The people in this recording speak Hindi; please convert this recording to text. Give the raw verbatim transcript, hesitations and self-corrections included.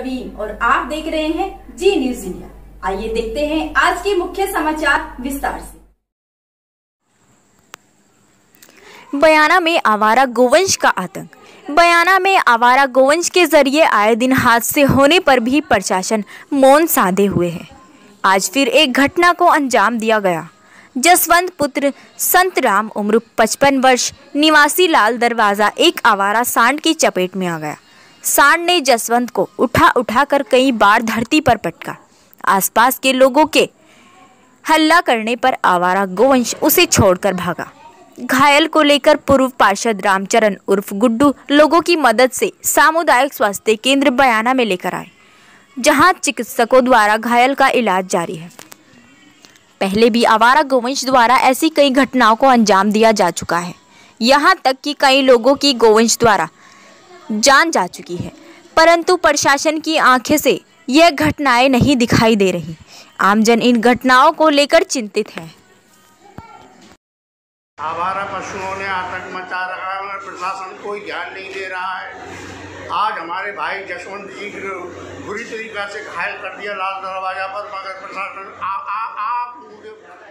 प्रवीण और आप देख रहे हैं जी न्यूज इंडिया। आइए देखते हैं आज के मुख्य समाचार विस्तार से। बयाना में आवारा गोवंश का आतंक। बयाना में आवारा गोवंश के जरिए आए दिन हादसे होने पर भी प्रशासन मौन साधे हुए है। आज फिर एक घटना को अंजाम दिया गया। जसवंत पुत्र संतराम उम्र पचपन वर्ष निवासी लाल दरवाजा एक आवारा सांड की चपेट में आ गया। सांड ने जसवंत को उठा उठा कर कई बार धरती पर पटका। आसपास के लोगों के हल्ला करने पर आवारा गोवंश उसे छोड़कर भागा। घायल को लेकर पूर्व पार्षद रामचरण उर्फ गुड्डू लोगों की मदद से सामुदायिक स्वास्थ्य केंद्र बयाना में लेकर आए, जहां चिकित्सकों द्वारा घायल का इलाज जारी है। पहले भी आवारा गोवंश द्वारा ऐसी कई घटनाओं को अंजाम दिया जा चुका है। यहां तक कि कई लोगों की गोवंश द्वारा जान जा चुकी है, परंतु प्रशासन की आंखें से यह घटनाएं नहीं दिखाई दे रही। आमजन इन घटनाओं को लेकर चिंतित है। आवारा पशुओं ने आतंक मचा रखा है और प्रशासन कोई ध्यान नहीं दे रहा है। आज हमारे भाई जसवंत जी को बुरी तरीका से घायल कर दिया लाल दरवाजा पर, मगर प्रशासन आ, आ, आ,